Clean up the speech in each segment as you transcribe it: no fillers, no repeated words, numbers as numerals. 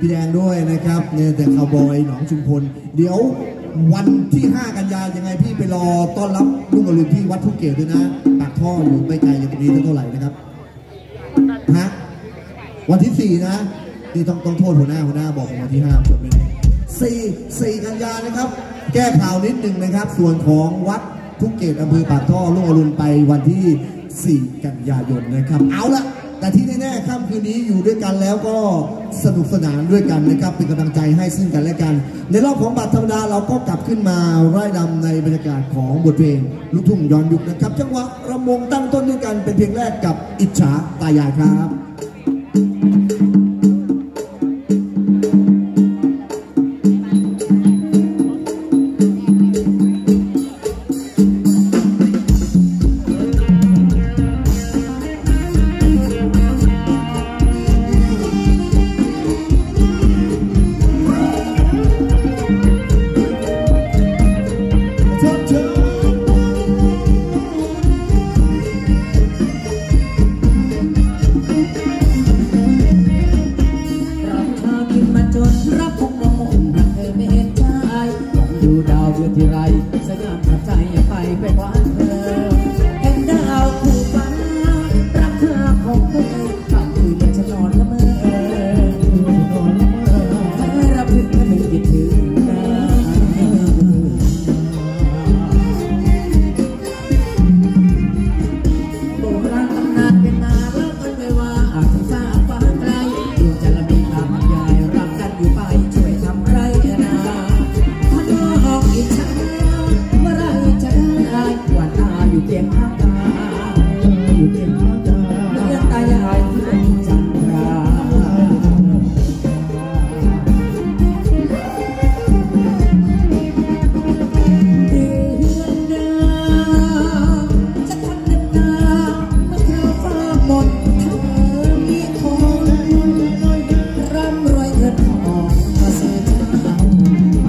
พี่แดงด้วยนะครับเนี่ยแต่คาวบอยหนองชุมพลเดี๋ยววันที่5 กันยายนยังไงพี่ไปรอต้อนรับลุงอรุณที่วัดภูเก็ตด้วยนะปากท่ออยู่ไม่ไกลจากตรงนี้เท่าไหร่นะครับฮะวันที่4นะนี่ต้องโทษหัวหน้าบอกผมวันที่5จดไม่ได้4 กันยายนนะครับแก้ข่าวนิดนึงนะครับส่วนของวัดภูเก็ตอำเภอปากท่อลุงอรุณไปวันที่4 กันยายนนะครับเอาละแต่ที่แน่ๆค่ำคืนนี้อยู่ด้วยกันแล้วก็สนุกสนานด้วยกันนะครับเป็นกำลังใจให้ซึ่งกันและกันในรอบของบัตรธรรมดาเราก็กลับขึ้นมาไร่รำในบรรยากาศของบทเพลงลูกทุ่งย้อนยุคนะครับจังหวะรำวงตั้งต้นด้วยกันเป็นเพลงแรกกับอิจฉาตายายครับที่ไรสยามขับใจอย่าไปหวานเธอเห็นดาวคู่ฟ้ารักเธอของเธอข้ามคืนเดินฉันนอนละเมอรับถึงก็นึกคิดถึงนะโบราณตำนานเป็นมาเล่ากันไว้ว่าอาจจะฟ้าฟ้าไกลดวงจันทร์มีทางบรรยายรักกันอยู่ไปช่วยทำไรนะอิจฉาเมื่อไรจะได้วันตาอยู่เตียงข้างตาอยู่เตียงข้างตาเมื่อตายายที่เป็นจันทราเดือนดาวจะทำน้ำตาเมื่อคราวฟ้ามนเธอมีคนร่ำรวยเงินทองมาซื้อเจ้าไป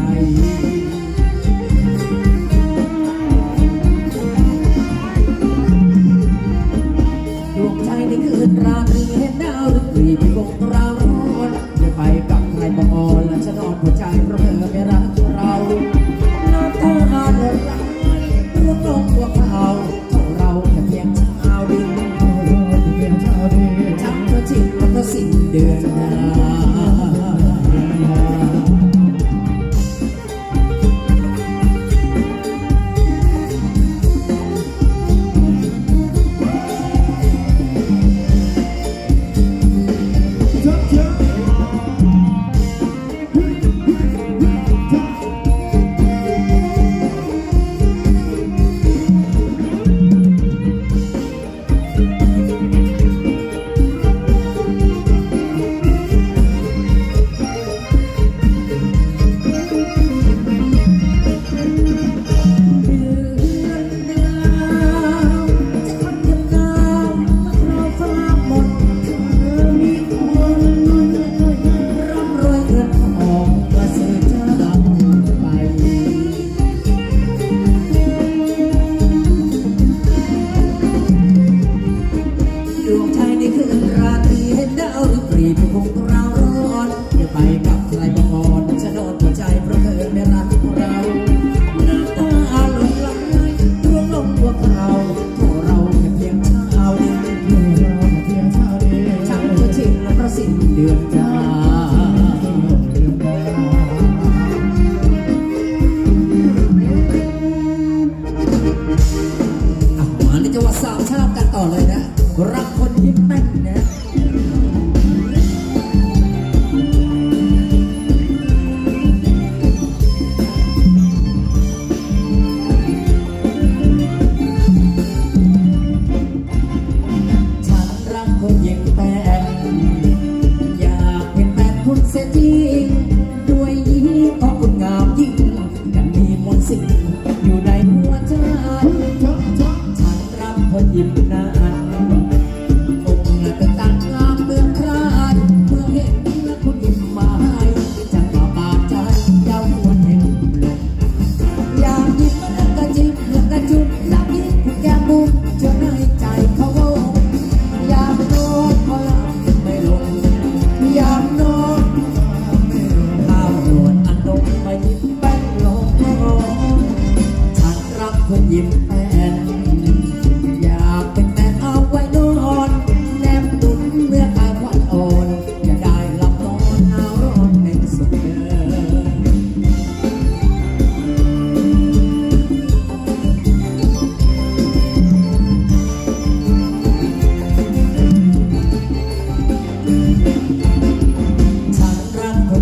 ในคืนราตรีเห็นดาวฤกษ์รีไปวงราวร้อนจะไปกับใครบอกอ่อนและจะนอนหัวใจเพราะเธอไม่รักเราน้ำตาหาเลิศล้านรวมลงตัวเขาเราแค่เพียงชาวดินช้ำเธอจิ้มแล้วก็สิ้นเดือนหน้า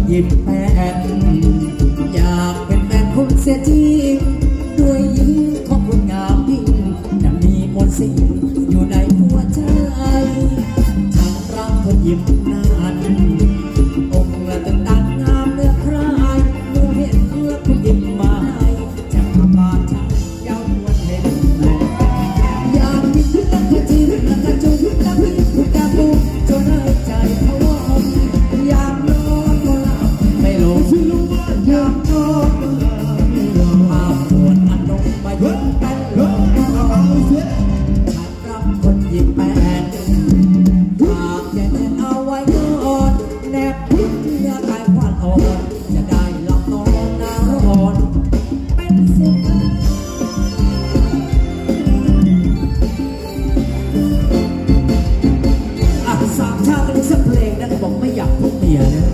ยิ้มแป้นอยากเป็นแฟนคุณเสียจริงด้วยยิ้มของคุณงามยิ่งจะมีมนต์สิ่งอยู่ในหัวใจฉันรักคนยิ้มนั้นองค์ละตึงตันงามเลือกใครเมื่อเห็นเมื่อคุณยิ้มมาให้จะพาบาฉันยาวมวนเห็นอยากมีเพื่อนกระจิ้มและกระจุยกระพิบทุกกระปุกจนให้ใจเขาว่าอยากนอนก็หลับไม่ลงอยากนอนก็หลับไม่ลงมาปวดอันลงมายิ้มแป้นลงฉันรักคนยิ้มแป้นฝากแค่เอาไว้ก่อนแนบพิษเนื้อกายควันอ่อนจะได้หลับนอนหน้าร้อนเป็นสุขสามชาติกันสักเพลงนะบอกไม่อยากพบเมียนะ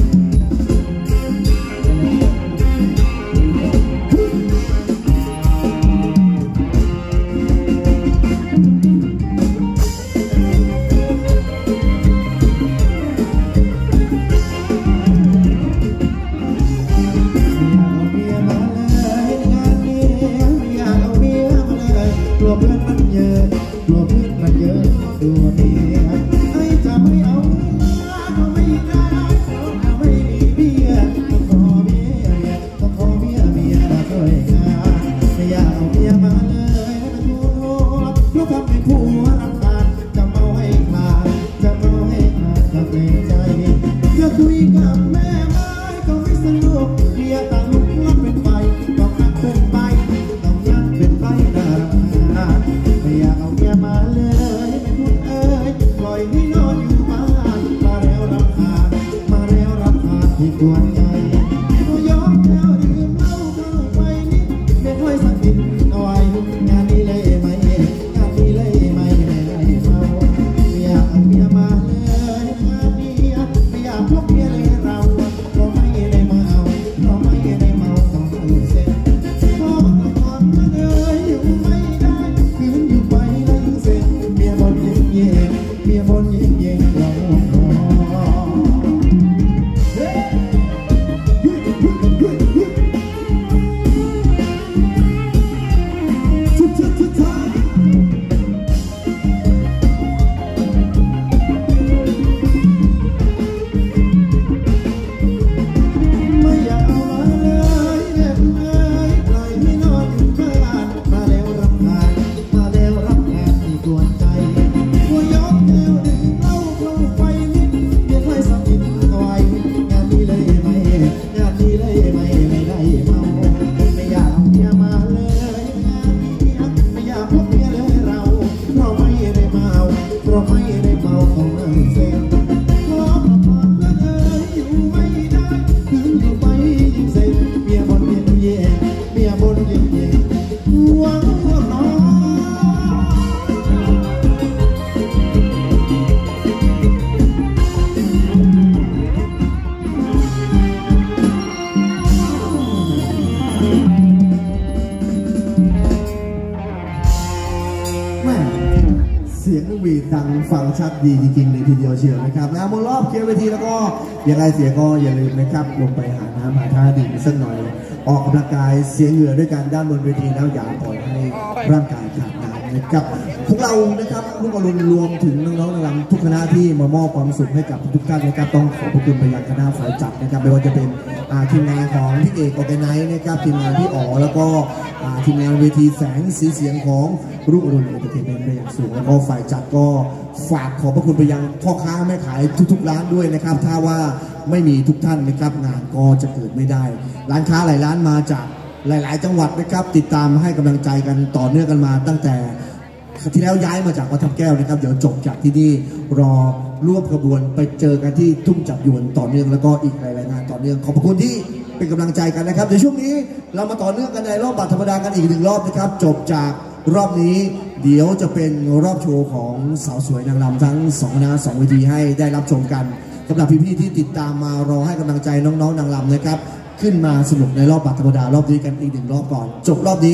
ดังฟังชัดดีจริงๆเลยทีเดียวเชียวนะครับนะบนรอบเคลียร์เวทีแล้วก็ยังไงเสียก็อย่าลืมนะครับลงไปหาน้ำหาท่าดื่มสักหน่อยออกกำลังกายเสียเหงื่อด้วยกันด้านบนเวทีแล้วอย่าปล่อยให้ร่างกายขาดน้ำนะครับพวกเรานะครับลูกอรุณรวมถึงน้องๆนำทุกคณะที่มามอบความสุขให้กับทุกท่านนะครับต้องขอบพระคุณไปยังคณะฝ่ายจัดนะครับไม่ว่าจะเป็นทีมงานของพี่เอกออร์แกไนซ์นะครับทีมงานพี่อ๋อแล้วก็ทีมงานเวทีแสงสีเสียงของรุ่งอรุณเอนเตอร์เทนเมนต์เป็นอย่างสูงแล้วก็ฝ่ายจัดก็ฝากขอบพระคุณไปยังพ่อค้าแม่ขายทุกๆร้านด้วยนะครับถ้าว่าไม่มีทุกท่านนะครับงานก็จะเกิดไม่ได้ร้านค้าหลายร้านมาจากหลายๆจังหวัดนะครับติดตามให้กำลังใจกันต่อเนื่องกันมาตั้งแต่ที่แล้วย้ายมาจากวัดทับแก้วนะครับเดี๋ยวจบจากที่นี่รอร่วมขบวนไปเจอกันที่ทุ่งจับยวนต่อเนื่องแล้วก็อีกหลายๆงานต่อเนื่องขอบพระคุณที่เป็นกำลังใจกันนะครับเดี๋ยวช่วงนี้เรามาต่อเนื่องกันในรอบบัตรธรรมดากันอีก1รอบนะครับจบจากรอบนี้เดี๋ยวจะเป็นรอบโชว์ของสาวสวยนางรำทั้ง2คณะ2เวทีให้ได้รับชมกันสำหรับพี่ๆที่ติดตามมารอให้กำลังใจน้องๆนางรำนะครับขึ้นมาสนุกในรอบบัตรธรรมดารอบนี้กันอีก1รอบก่อนจบรอบนี้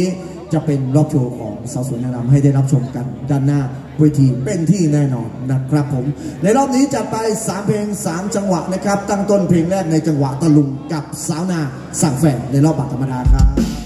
จะเป็นรอบโชว์ของสาวสวยนางรำให้ได้รับชมกันด้านหน้าเวทีเป็นที่แน่นอนนะครับผมในรอบนี้จัดไป3เพลง3จังหวะนะครับตั้งต้นเพลงแรกในจังหวะตะลุงกับสาวนาสั่งแฝงในรอบบัตรธรรมดาครับ